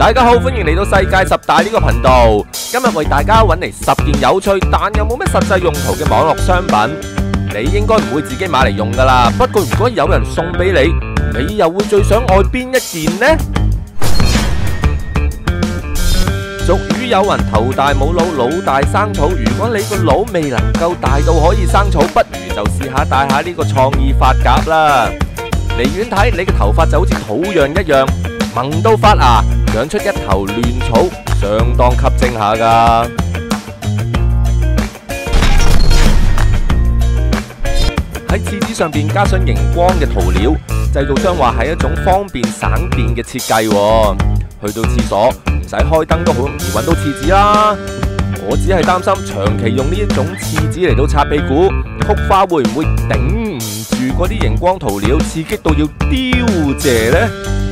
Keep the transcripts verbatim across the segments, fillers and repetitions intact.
大家好，歡迎嚟到世界十大呢個頻道。今日為大家揾嚟十件有趣但又冇咩實際用途嘅網絡商品，你應該唔會自己買嚟用噶啦。不過如果有人送俾你，你又會最想愛邊一件呢？俗語有云：頭大冇腦，腦大生草。如果你個腦未能夠大到可以生草，不如就試下戴下呢個創意髮夾啦。離遠睇，你嘅頭髮就好似土壤一樣，萌到發芽，養出一頭亂草，相當吸睛下噶。喺廁紙上邊加上熒光嘅塗料，製造商話係一種方便省電嘅設計。去到廁所唔使開燈都好容易揾到廁紙啦。我只係擔心長期用呢一種廁紙嚟到擦屁股，菊花會唔會頂唔住嗰啲熒光塗料，刺激到要凋謝呢？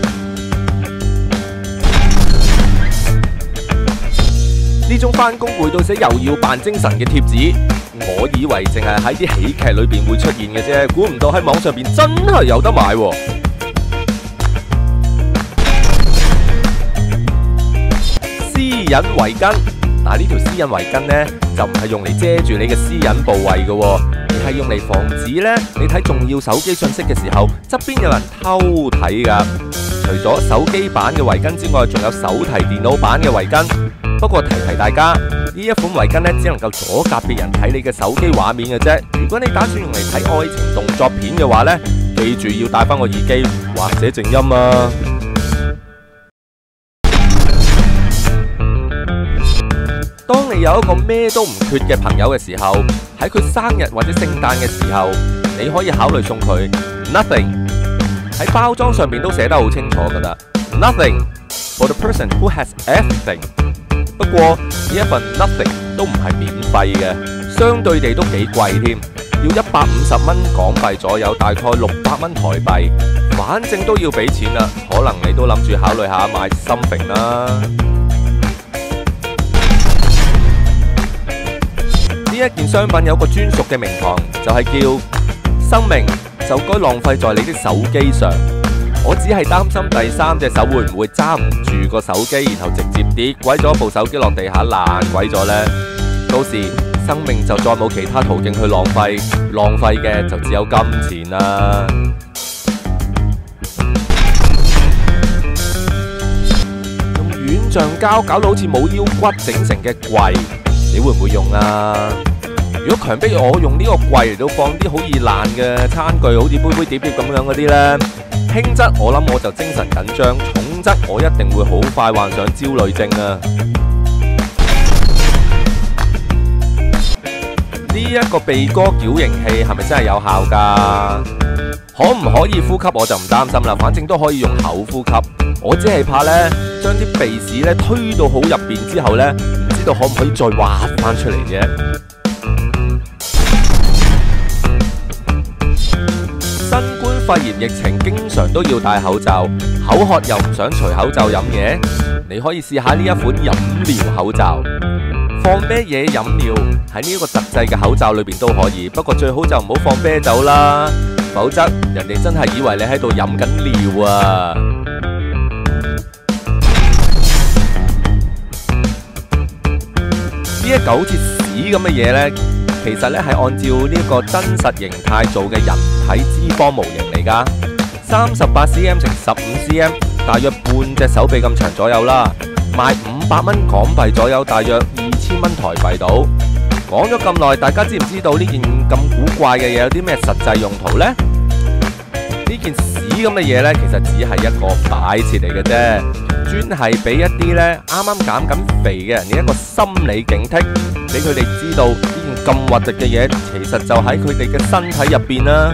呢種返工攰到死又要扮精神嘅貼紙，我以為淨係喺啲喜劇裏邊會出現嘅啫，估唔到喺網上邊真係有得買喎。私隱圍巾，但係呢條私隱圍巾呢，就唔係用嚟遮住你嘅私隱部位嘅，而係用嚟防止呢你睇重要手機信息嘅時候，側邊有人偷睇㗎。除咗手機版嘅圍巾之外，仲有手提電腦版嘅圍巾。不過提提大家，呢一款圍巾呢，只能夠阻隔別人睇你嘅手機畫面嘅啫。如果你打算用嚟睇愛情動作片嘅話呢，記住要帶翻個耳機或者靜音啊。當你有一個咩都唔缺嘅朋友嘅時候，喺佢生日或者聖誕嘅時候，你可以考慮送佢 nothing。喺包裝上面都寫得好清楚噶啦 ，nothing for the person who has everything。不過呢一份 nothing 都唔係免費嘅，相對地都幾貴添，要一百五十蚊港幣左右，大概六百蚊台幣。反正都要俾錢啦，可能你都諗住考慮下買 something 啦。呢一件商品有個專屬嘅名堂，就係叫生命就該浪費在你的手機上。我只係擔心第三隻手會唔會揸唔住個手機，然後直接跌鬼咗部手機落地下爛鬼咗呢？到時生命就再冇其他途徑去浪費，浪費嘅就只有金錢啦。用軟橡膠搞到好似冇腰骨整成嘅櫃，你會唔會用啊？如果強迫我用呢個櫃嚟到放啲好易爛嘅餐具，好似杯杯碟碟咁樣嗰啲呢，輕則我諗我就精神緊張，重則我一定會好快患上焦慮症啊！呢一個鼻哥矯形器係咪真係有效㗎？可唔可以呼吸我就唔擔心啦，反正都可以用口呼吸。我只係怕呢，將啲鼻屎呢推到好入邊之後呢，唔知道可唔可以再挖翻出嚟啫。新冠肺炎疫情經常都要戴口罩，口渴又唔想除口罩飲嘢，你可以試下呢一款飲料口罩。放咩嘢飲料喺呢一個特製嘅口罩裏邊都可以，不過最好就唔好放啤酒啦，否則人哋真係以為你喺度飲緊尿啊！呢一嚿好似屎咁嘅嘢呢，其實咧係按照呢一個真實形態做嘅人體脂肪模型嚟噶，三十八 cm 乘十五 cm， 大約半隻手臂咁長左右啦，賣五百蚊港幣左右，大約二千蚊台幣到。講咗咁耐，大家知唔知道呢件咁古怪嘅嘢有啲咩實際用途呢？呢件屎咁嘅嘢呢，其實只係一個擺設嚟嘅啫，專係俾一啲呢啱啱減緊肥嘅人嘅一個心理警惕，俾佢哋知道呢件咁核突嘅嘢，其實就喺佢哋嘅身體入邊啦。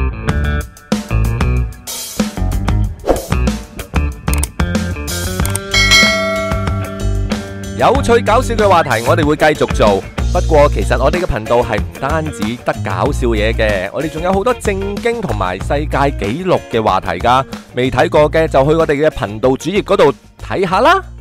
有趣搞笑嘅話題，我哋會繼續做。不過其實我哋嘅頻道係唔單止得搞笑嘢嘅，我哋仲有好多正經同埋世界紀錄嘅話題㗎。未睇過嘅就去我哋嘅頻道主頁嗰度睇下啦。